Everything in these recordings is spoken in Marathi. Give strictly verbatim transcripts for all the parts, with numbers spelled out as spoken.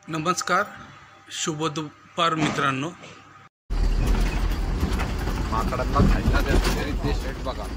नमस्कार, शुभ दुपार मित्रांनो. माकडांना खायला द्यायचे ते शेट बघा.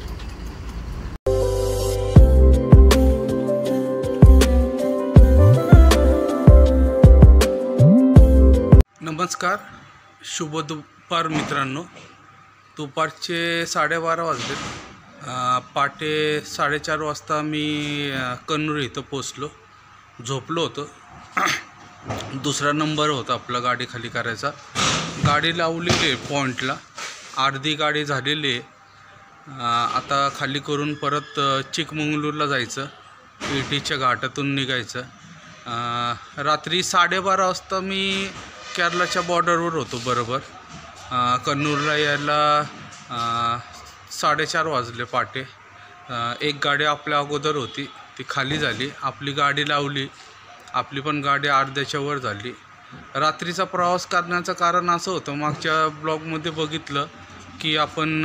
नमस्कार, शुभ दुपार मित्रांनो. दुपारचे साडेबारा वाजले. पाटे साडेचार वाजता मी कन्नूर इथं पोचलो. झोपलो होतो. दुसरा नंबर होता आपला गाडी खाली करायचा. गाडी लावलेली पॉईंटला, अर्धी गाडी झालेली आहे. आता खाली करून परत चिकमंगळूरला जायचं, ईटीच्या घाटातून निघायचं. रात्री साडेबारा वाजता मी केरळच्या बॉर्डरवर होतो. बरोबर कन्नूरला यायला साडेचार वाजले पाटे. एक गाडी आपल्या अगोदर होती, ती खाली झाली. आपली गाडी लावली. आपली पण गाडी अर्ध्याच्या वर झाली. रात्रीचा प्रवास करण्याचं कारण असं होतं, मागच्या ब्लॉगमध्ये बघितलं की आपण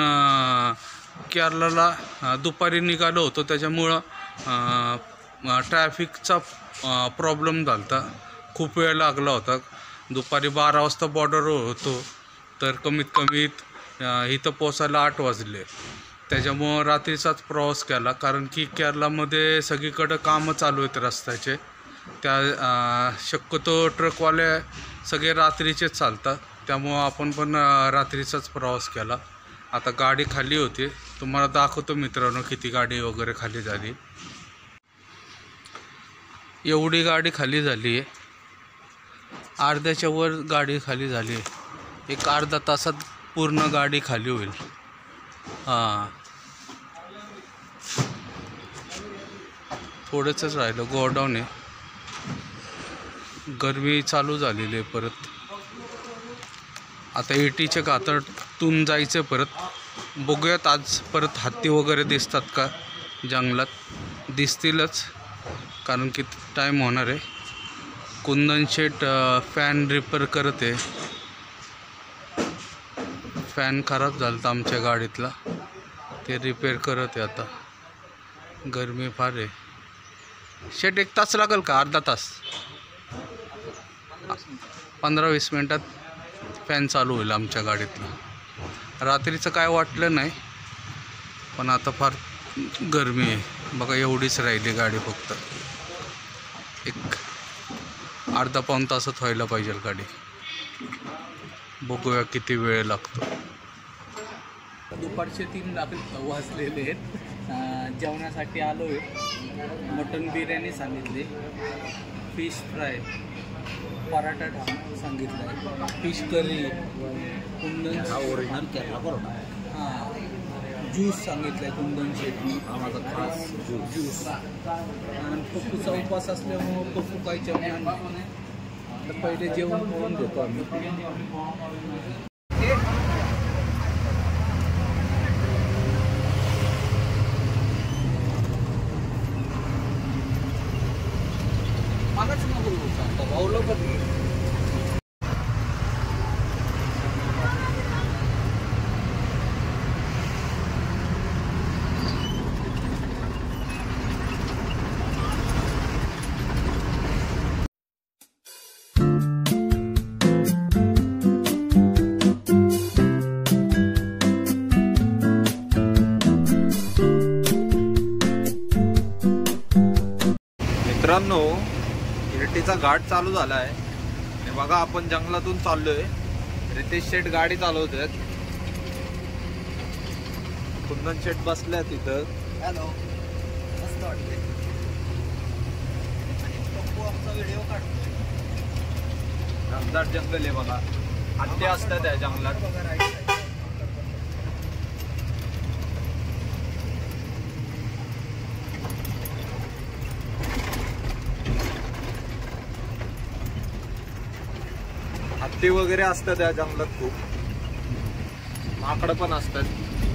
केरळला दुपारी निघालो होतो. त्याच्यामुळं ट्रॅफिकचा प्रॉब्लेम झाला होता. खूप वेळ लागला होता. दुपारी बारा वाजता बॉर्डरवर होतो, तर कमीत कमीत इथं पोचायला आठ वाजले. त्याच्यामुळं रात्रीचाच प्रवास केला, कारण की केरळामध्ये सगळीकडं कामं चालू आहेत रस्त्याचे. त्या शक्यतो ट्रकवाले सगळे रात्रीचेच चालतात, त्यामुळं आपण पण रात्रीचाच प्रवास केला. आता गाडी खाली होती, तुम्हाला दाखवतो मित्रांनो किती गाडी वगैरे खाली झाली. एवढी गाडी खाली झाली आहे, अर्ध्याच्या वर गाडी खाली झाली आहे. एक अर्धा तासात पूर्ण गाडी खाली होईल. हां, थोडंच राहिलं. गोडाऊन आहे. गरमी चालू झालेली आहे परत. आता ईटीच्या घाटातून जायचं परत. बघूयात आज परत हत्ती वगैरे दिसतात का जंगलात. दिसतीलच, कारण की टाईम होणार आहे. कुंदन शेट फॅन रिपेअर करत आहे. फॅन खराब झाला होता आमच्या गाडीतला, ते रिपेअर करत आहे आता. गरमी फार आहे. शेट एक तास लागेल का? अर्धा तास? पंधरा वीस मिनटात फॅन चालू होईल आमच्या गाडीतला. रात्रीचं काय वाटलं नाही, पण आता फार गरमी आहे. बघा, एवढीच राहिली गाडी. फक्त एक अर्धा पाऊण तासात व्हायला पाहिजे गाडी. बघूया किती वेळ लागतो. दुपारचे तीन वाजलेले आहेत. जेवणासाठी आलो आहे. मटन बिर्याणी सांगितली, फिश फ्राय, पराठा सांगितला आहे, fish curry, Kundan original Kerala बरोबर. हां, ज्यूस सांगितलं आहे कुंदन शेटनी, माझा खास ज्यूस. आणि पप्पूचा उपवास असल्यामुळं पप्पू काही जेवण नाही. तर पहिले जेवण करून घेतो आम्ही. मागाच नको सांगता भाऊ लवकर. मित्रांनो, इरटीचा घाट चालू झाला आहे. हे बघा, आपण जंगलातून चाललोय. रितेश शेट गाडी चालवतात. कुंदन शेट बसल्या तिथं. हॅलो, मस्त वाटते. पप्पू आमचा व्हिडिओ काढतोय. घनदाट जंगल आहे बघा. हत्ती असतात त्या जंगलात. हत्ती वगैरे असतात त्या जंगलात. खूप माकडं पण असतात.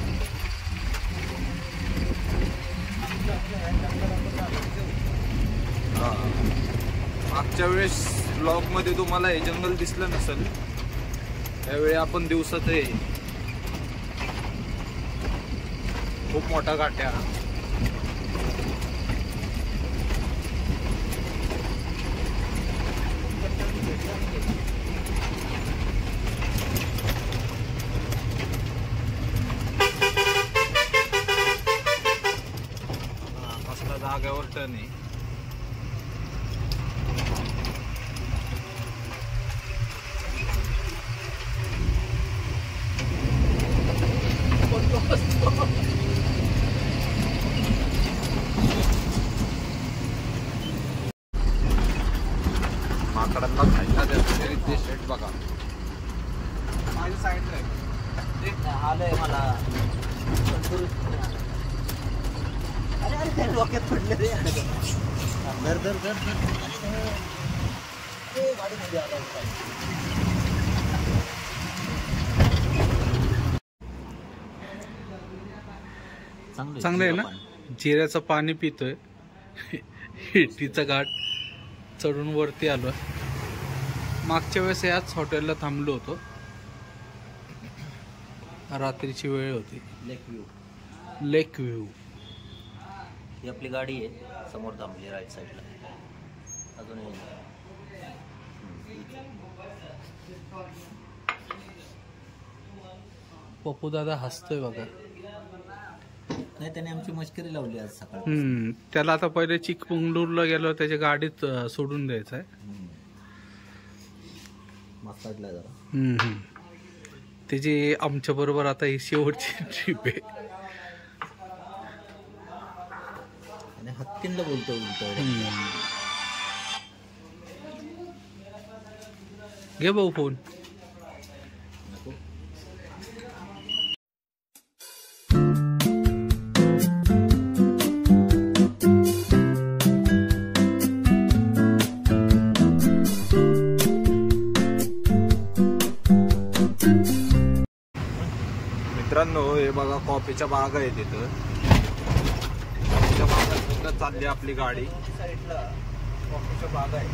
मागच्या वेळेस ब्लॉग मध्ये तुम्हाला हे जंगल दिसलं नसेल. त्यावेळी आपण दिवसात आहे. खूप मोठा घाट आहे. माकडांना खायला देतो रितेश शेट बघा. माझ्या साईडला आलंय मला. अरे अरे त्या डोक्यात पडलं रे. धर धर धर धर गाडीमध्ये आला. चांगलं आहे ना. जिऱ्याचं पाणी पितोय. हिटीचा घाट चढून वरती आलोय. मागच्या वेळेस याच हॉटेलला थांबलो होतो. रात्रीची वेळ होती. लेक व्ह्यू. लेक व्ह्यू ही आपली गाडी आहे समोर थांबली राईट साईडला. अजून पप्पू दादा हसतोय बघा. नाही त्याने आमची मस्करी लावली आज सकाळी. हम्म त्याला आता पहिले चिकमंगळूरला गेलो त्याच्या गाडीत अं, सोडून द्यायचं आहे. मस्त वाटलं जरा. हम्म त्याची आमच्या बरोबर आता ही शेवटची ट्रिप आहे. आणि हत्तींना बोलतो बोलतो. घे भाऊ फोन. मित्रांनो हे बघा कॉफीच्या बाग आहे तिथं. कॉफीच्या बागात सुद्धा चालली आपली गाडी. साईडला कॉफीच्या बाग आहे.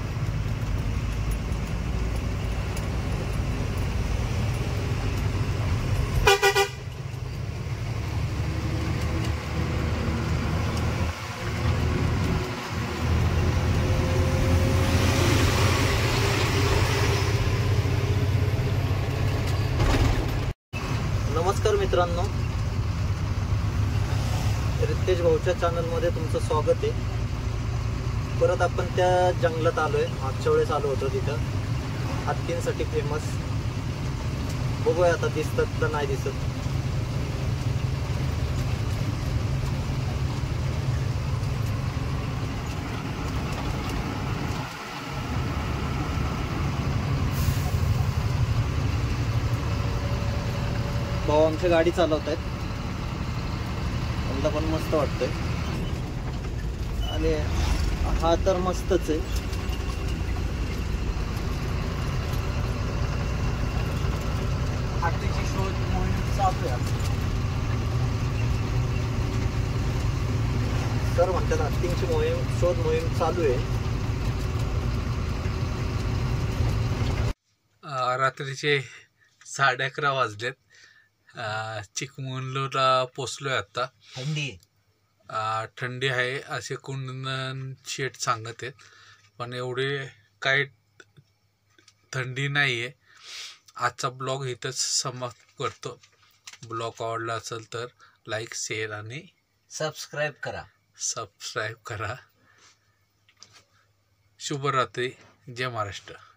नमस्कार मित्रांनो, रितेश भाऊच्या चॅनलमध्ये तुमचं स्वागत आहे. परत आपण त्या जंगलात आलोय. मागच्या वेळेस आलो होतो तिथं हत्तींसाठी फेमस. बघूया आता दिसतात तर नाही दिसत. भाऊ आमची गाडी चालवत आहेत. मला पण मस्त वाटतंय. आणि हा तर मस्तच आहे. हत्तीची शोध मोहीम चालू आहे. सर म्हणतात हत्तींची मोहीम शोध मोहीम चालू आहे. अं, रात्रीचे साडे अकरा वाजलेत. अं, चिकमंगळूरला पोचलोय आता. थंडी अं, थंडी आहे असे कुंदन शेट सांगत आहेत, पण एवढी काही थंडी नाही आहे. आजचा ब्लॉग इथंच समाप्त करतो. ब्लॉग आवडला असेल तर लाईक शेअर आणि सबस्क्राईब करा. सबस्क्राईब करा. शुभरात्री. जय महाराष्ट्र.